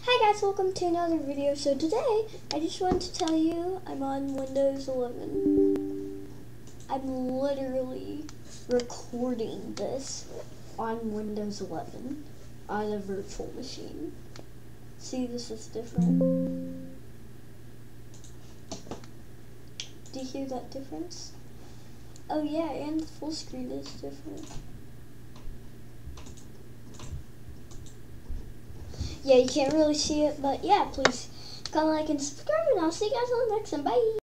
Hi guys, welcome to another video. So today, I just wanted to tell you I'm on Windows 11. I'm literally recording this on Windows 11 on a virtual machine. See, this is different. Do you hear that difference? Oh yeah, and the full screen is different. Yeah, you can't really see it, but yeah, please comment, like, and subscribe, and I'll see you guys on the next one. Bye!